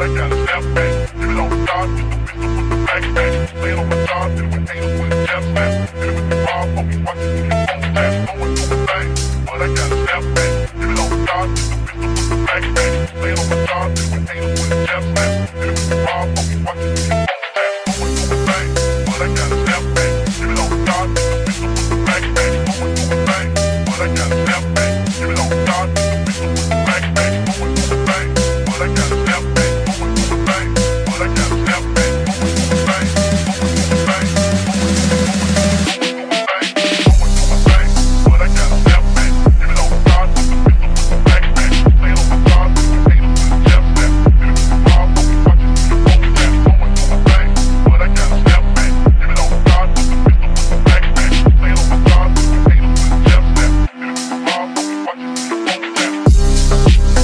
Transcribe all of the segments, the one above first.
I gotta step back. Hit it on the top, hit the pistol with the backpack. Lay it on my top, hit it with haters with a chest snap. Hit it with the raw, focus, watch it, hit it on the pass. Going through the thing, but I gotta step back. Hit it on the top, hit the pistol with the backpack. Lay it on my top, hit it with haters with a chest snap. Hit it with the raw, focus, watch it, hit it on the pass. Going through the thing, but I gotta step back. Hit it on the top, hit the pistol with the backpack. Going through the thing, but I gotta step back. Hit it on the top, hit the pistol with the backpack. Going through the thing, but I gotta step back. Going through the thing, but I gotta step back. Going through the thing, going through the thing, going through the thing, going through the thing, but I gotta step back. Hit it on the top, hit the pistol with the backpack. Lay it on the top, hit the haters with a chest snap. Hit it with the raw, focus, watch it, hit it on the pass. Going through the thing, but I gotta step back. Hit it on the top, hit the pistol with the backpack. Lay it on the top, hit the haters with a chest snap. Hit it with the raw, focus, watch it, hit it on the pass.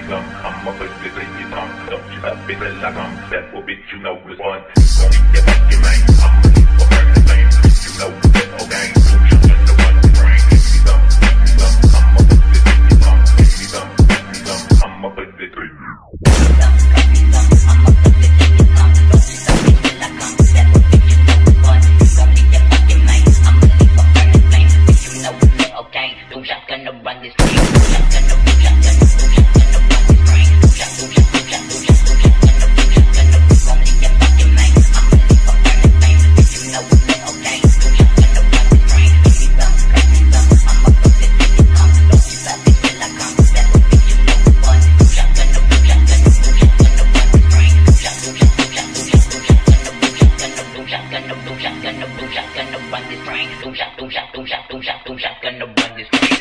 some. I'ma put this in your tongue. Don't you stop it like I'm that for bitch, you know it's one. Gon' eat your fucking man. I'ma leave for burning flame. You know that okay. Don't you just the one to bring. Give me some, I'ma put this in your tongue. Give me some, I'ma put this in you. Gonna run this train.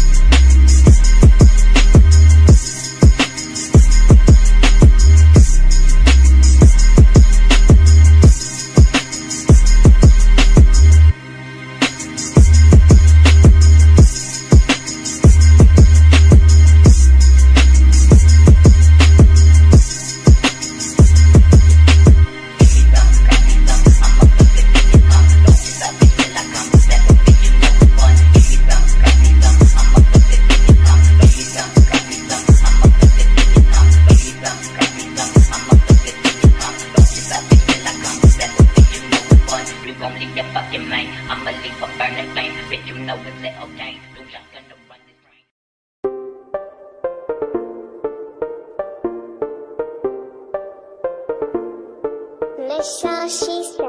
I'ma leave for burning flame. Bitch, you know it's lit, okay? Do shotgun to run this train. Listen, she said.